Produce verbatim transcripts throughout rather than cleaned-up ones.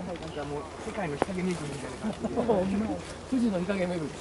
かもう世界の日陰巡りみたいな感じで。 富士の日陰巡り。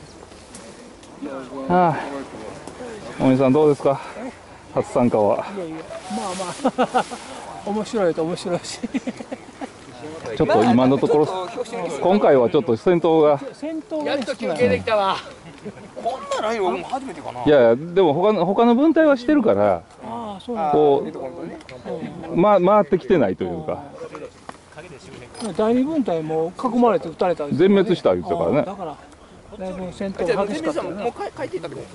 はあ、お兄さんどうですか、初参加は。 いやいや、まあまあ面白いと面白いしちょっと今のところ今回はちょっと先頭が先頭がやっと休憩できたわ。こんなないよ、僕も初めてかな。 いやいやでも他の他の分隊はしてるからああそうなんだ。 こう、ま、回ってきてないというかだいに分隊も囲まれて撃たれたんですよね。 全滅した言ってたからね。 だからだいぶ戦闘が激しかったよね。 もう帰っていったってこと。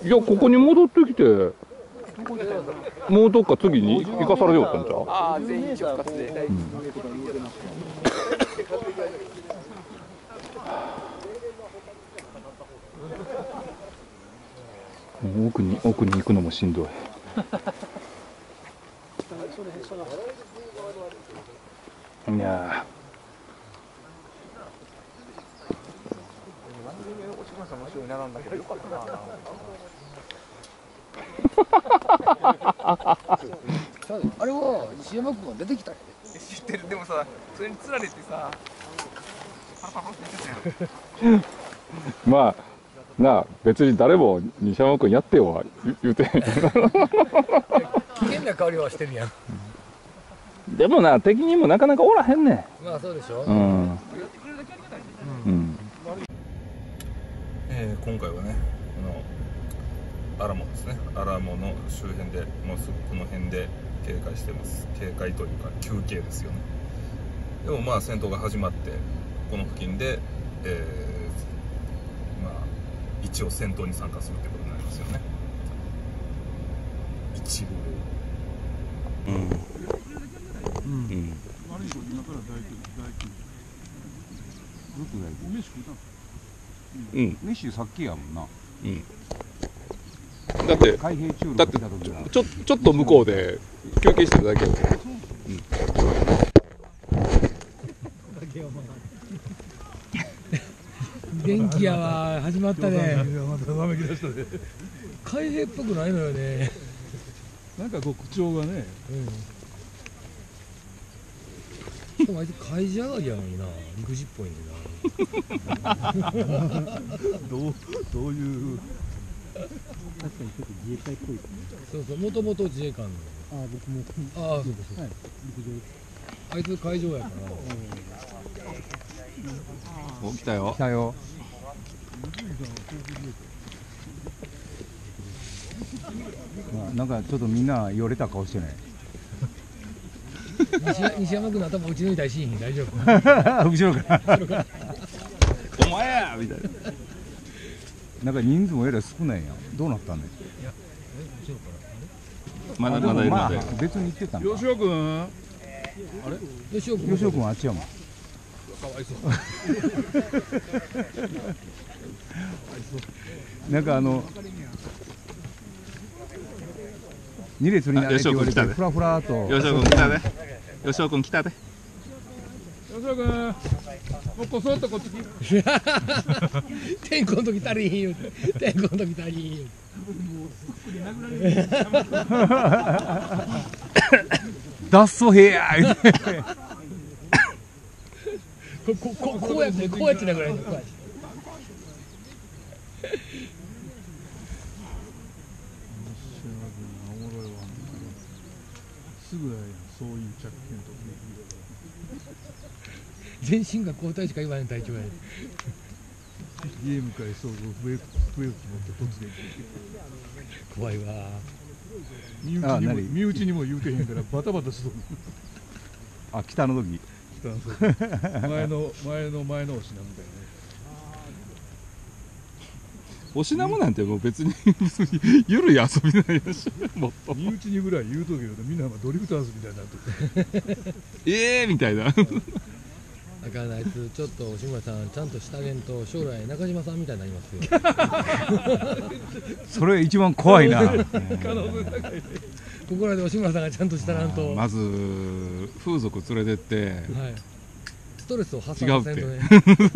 いやここに戻ってきてもうどっか次に行かされようったんちゃう。 ああ全員一応復活で。 もう奥に奥に行くのもしんどい。いやあれは西山君が出てきたんやで。 知ってる。でもさ、それに釣られてさ、パラパラって言ってたやん。 まあなあ別に誰も西山君やってよは言言うてへん。 危険な香りはしてるやん。 でもな敵にもなかなかおらへんねん。 まあそうでしょ。 うん、うんえー、今回はねこのアラモですね、アラモの周辺でもうすぐこの辺で警戒してます。警戒というか休憩ですよね。でもまあ戦闘が始まってこの付近で、えー、まあ一応戦闘に参加するということになりますよね。一部うんうんうん、 飯さっきやもんな。 うん、だって海兵中だってちょちょっと向こうで休憩してただけやから、うん、 元気やわ、始まったね。 またざめき出したね。 海兵っぽくないのよね。 なんかこう口調がね。 しかもあいつ海事上がりやのにな、陸自っぽいんだな。 どうどういう。 確かにちょっと自衛隊っぽいですね。 そうそう、もともと自衛官の。 ああ、僕も。 ああ、そうかそうか。 はい、陸上。 あいつ海上やから。 お来たよ来たよ。まあなんかちょっとみんなよれた顔してない。 西, 西山君の頭打ち抜いたりしん、大丈夫。 後ろから。 お前やみたいな。 なんか人数もえらい少ないやん。どうなったんねん。 まだまだいるまあので。 別に行ってたんか。 吉尾君。 あれ吉尾君。 吉尾君はあっちやもん。 かわいそう。 なんかあの二列になれって言われてフラフラと。 吉尾君来たで。吉尾君来たで。 吉尾君、もうこそっとこっち来。 天候の時足りひん言うて。天候の時足りひん言うて。 脱走兵や言うて。 ここここうやってこうやって殴られるのこうやって。 すぐやそういう着剣と全身が交代しか言わない隊長や。 ゲーム界総合笛吹き持って突撃。 怖いわ。 身内にも身内にも言うてへんからバタバタしとる。あ、北の時。北の時。前の前の前のお品みたいなね。 お品物なんてもう別にゆるい遊びなんやし、もっと身内にぐらい言うとけどみんなドリフターズみたいになってる。 ええみたいな。 あかん、あいつちょっと押村さんちゃんとしたげんと将来中島さんみたいになりますよ。 それ一番怖いな。 ここらで押村さんがちゃんとしたらんと。 まず風俗連れてって、はい、 ストレスを発散させんとね。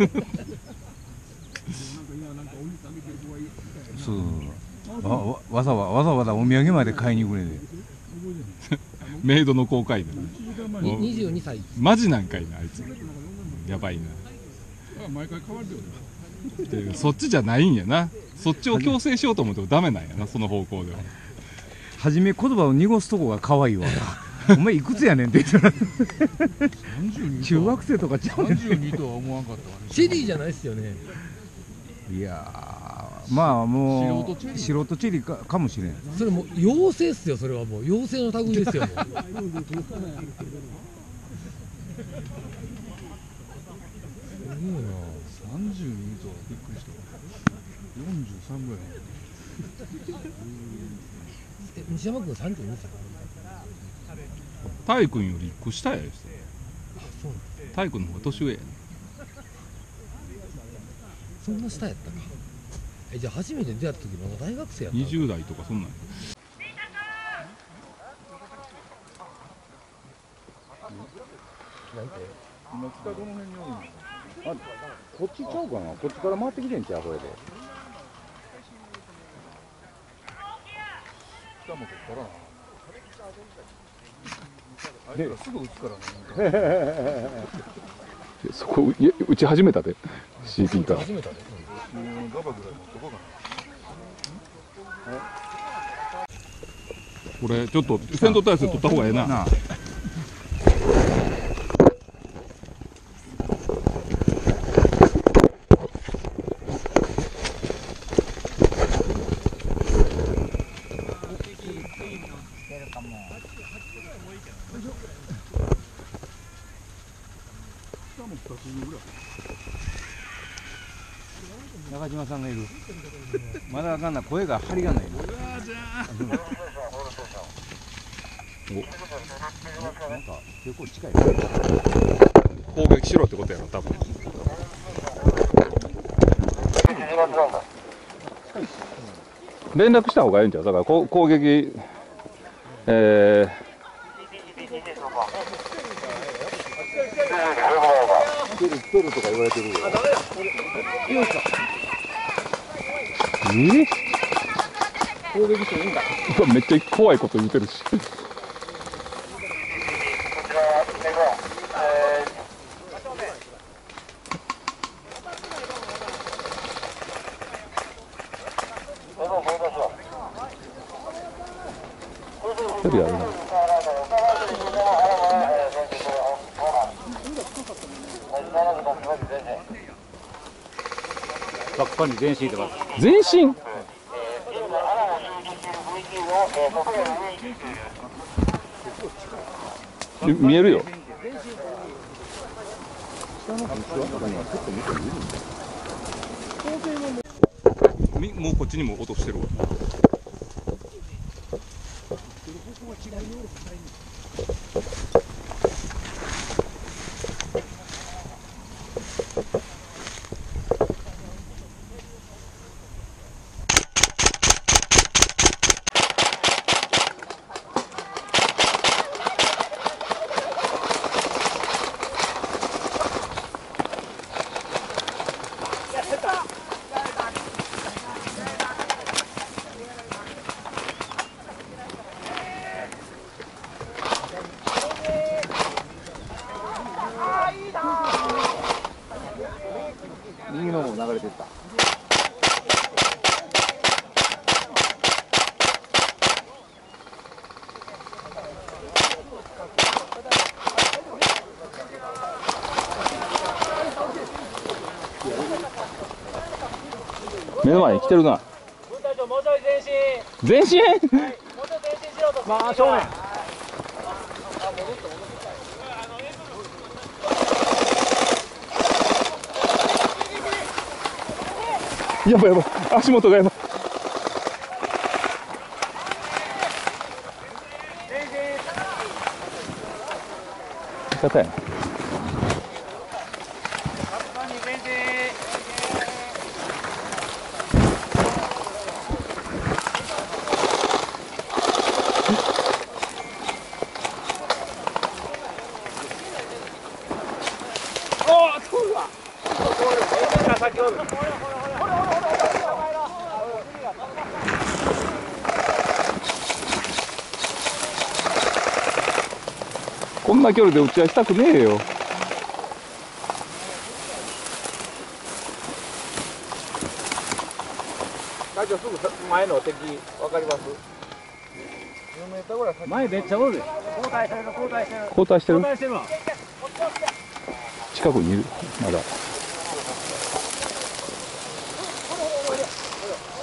そうわ, わ, わざわざわざわざお土産まで買いに行くねで。 メイドの公開で。 にじゅうにさい。 マジなんかいなあいつ。やばいな。 毎回変わるよね。 でそっちじゃないんやな。そっちを強制しようと思ってもダメなんやな、その方向では。 初め言葉を濁すとこが可愛いわ。お前いくつやねんって言ったら中学生とかちゃうねん。 さんじゅうにとは思わんかったわね。 チェリーじゃないですよね。 いやー、まあもう素人チェリー素人チェリーかかもしれん。 それもう妖精っすよ。それはもう妖精の類ですよ。もうさんじゅうにとはびっくりした。よんじゅうさんぐらい。 え西山君さんじゅうにさい。 タイ君よりいっこ下やよ。 あ、そうなんタイ君の方が年上やね。 そんな下やったか。え、じゃあ初めて出会った時まだ大学生やったの。 にじゅう代とかそんなんや。 今北どの辺におるの？あ、こっちちゃうかな。こっちから回ってきてんちゃうこれで。 北本からな。あいつらすぐ打つからね。 そこいや打ち始めたで シーピー から。 初めてね。 ガバぐらい持っとこうかこれちょっと先頭体制取った方がええな。 なあ。中島さんがいる。まだあかんな、声が張りがないな。お、なんか結構近い。 攻撃しろってことやろ多分。連絡した方がいいんちゃう。だからこ攻撃、えー来てる来てるとか言われてるよ。 えー、攻撃していいんだ。めっちゃ怖いこと言ってるし。一人やるな。 バックパンに前進ってます。 前進。見えるよ。みもうこっちにも落としてるわ。 右の方流れてった。 目の前に来てるな。前進。 まあ正面。 やばいやばい、足元がやばい。味方やな。 こんな距離で打ち合いしたくねえよ。 会長すぐ前の敵わかります？じゅうメートルぐらい先。 前めっちゃおる。 交代してる交代してる。 交代してる？ 交代してるわ。 近くにいるまだ。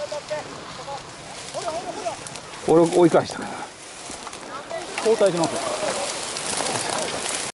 俺追い返したから。 交代します。